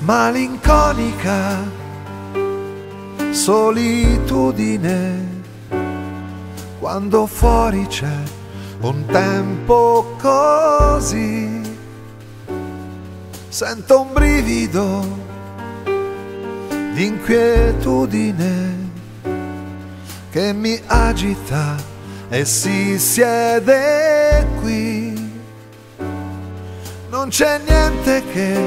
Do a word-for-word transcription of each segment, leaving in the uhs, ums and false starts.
malinconica solitudine, quando fuori c'è un tempo così, sento un brivido di inquietudine che mi agita e si siede qui. Non c'è niente che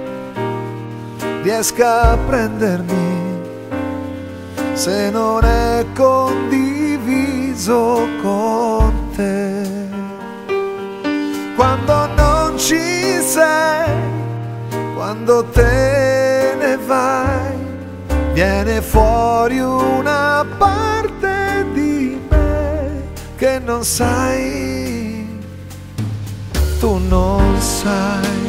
riesca a prendermi se non è condiviso con te. Quando non ci sei, quando te ne vai, viene fuori una parte di me che non sai, tu non sai.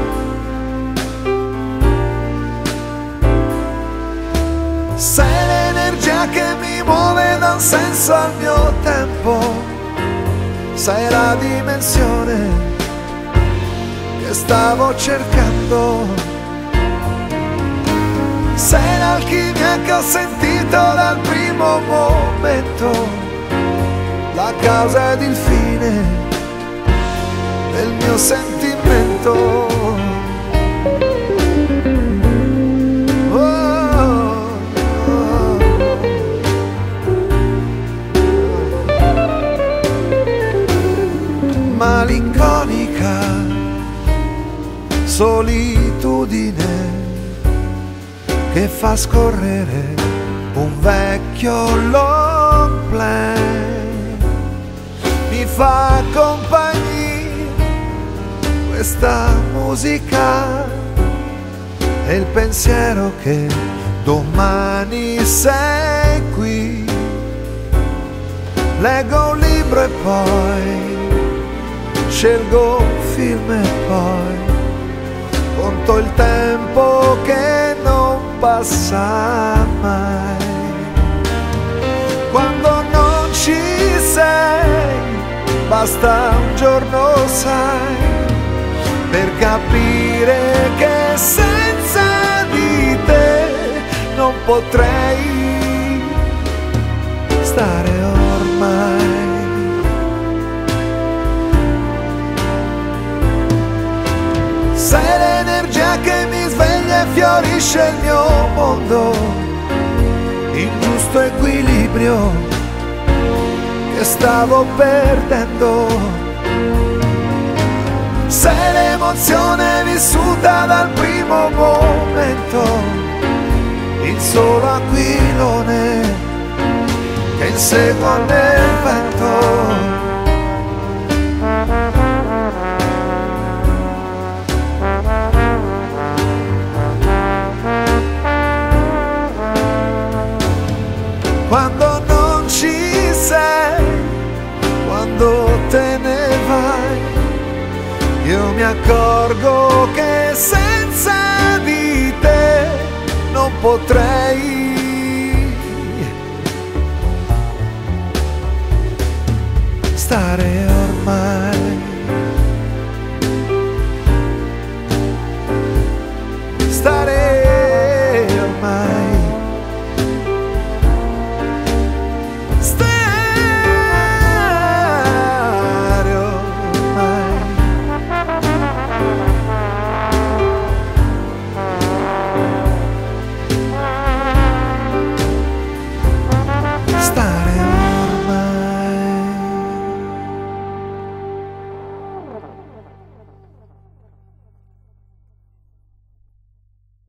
Sei l'energia che mi muove, dà un senso al mio tempo. Sei la dimensione che stavo cercando. Sei l'alchimia che ho sentito dal primo momento, la causa ed il fine del mio sentimento. Malinconica solitudine che fa scorrere un vecchio long play, mi fa compagnia questa musica e il pensiero che domani sei qui. Leggo un libro e poi scelgo un film e poi conto il tempo che non passa mai. Quando non ci sei, basta un giorno, sai, per capire che senza di te non potrei stare ormai. Sei l'energia che mi sveglia e fiorisce il mio mondo, il giusto equilibrio che stavo perdendo. Sei l'emozione vissuta dal primo momento, il solo aquilone che insegua nel vento. Quando non ci sei, quando te ne vai, io mi accorgo che senza di te non potrei stare